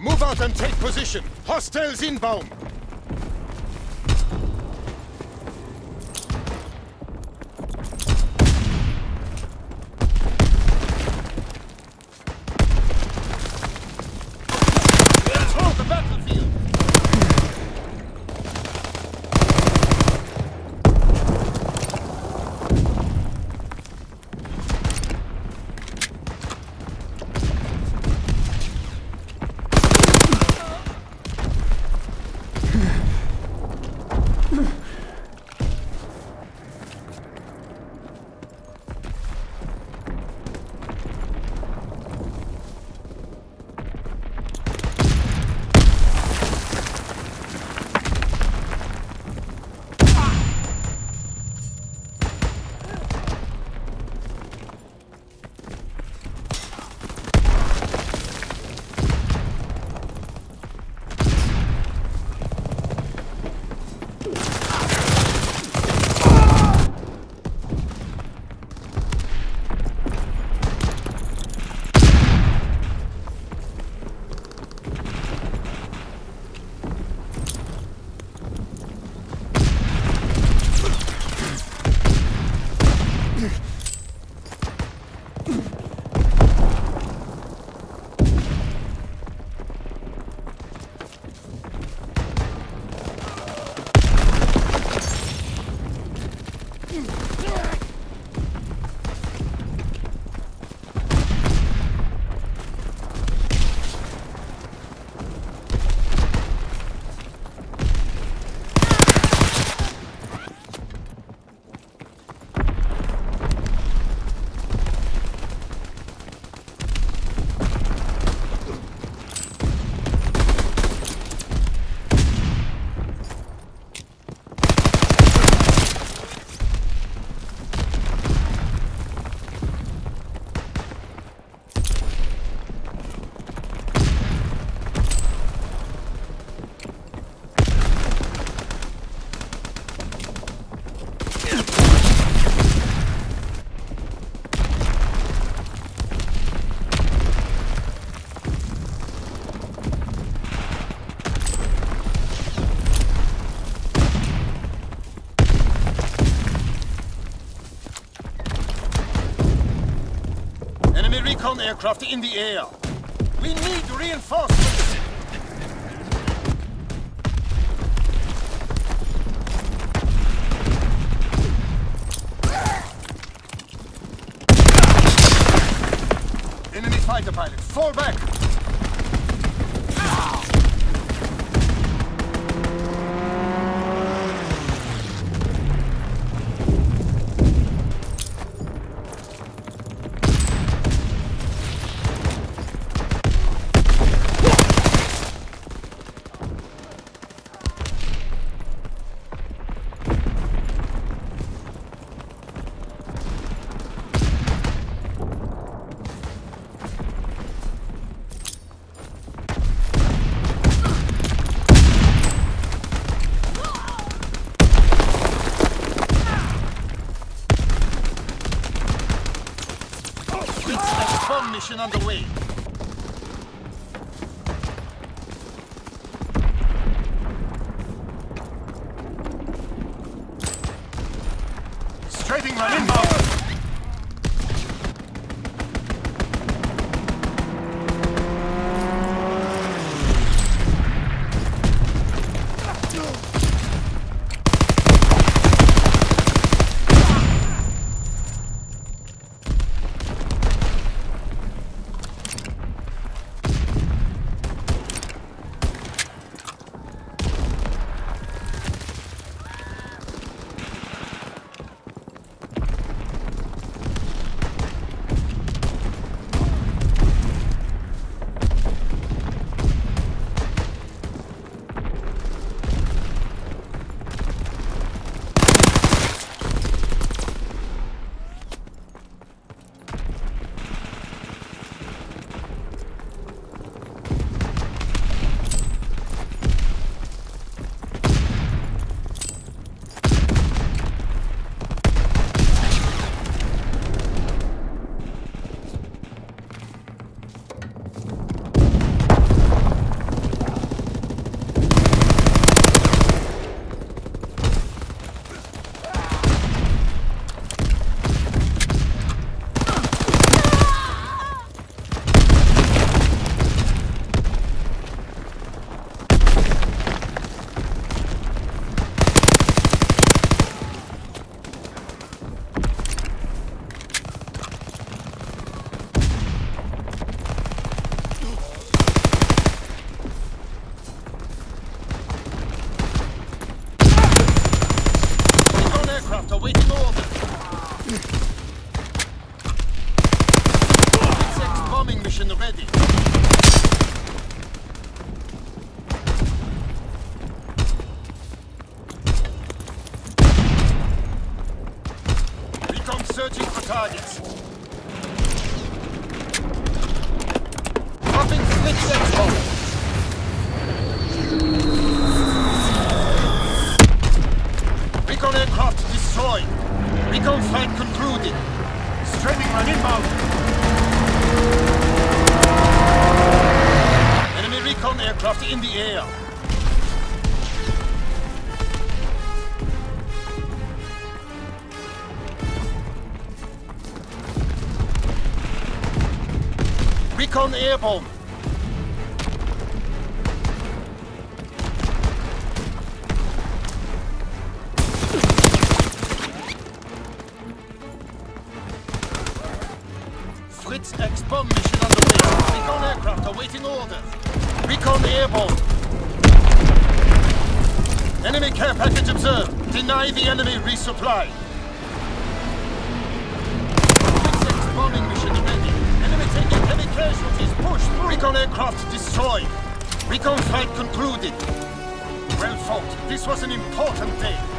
Move out and take position. Hostiles inbound. Let's hold the battlefield. Recon aircraft in the air. We need reinforcements. Enemy fighter pilot, fall back. Mission underway. Strafing run inbound. ready. Recon searching for targets. Dropping Fritz X-bomb. Recon aircraft destroyed. Recon flight concluded. Straining run inbound. Enemy recon aircraft in the air. Recon airborne. Fritz X-bomb mission underway. Recon aircraft awaiting orders. Recon airborne. Enemy care package observed. Deny the enemy resupply. Fritz X-bombing mission ready. Enemy taking heavy casualties. Push through. Recon aircraft destroyed. Recon flight concluded. Well fought. This was an important day.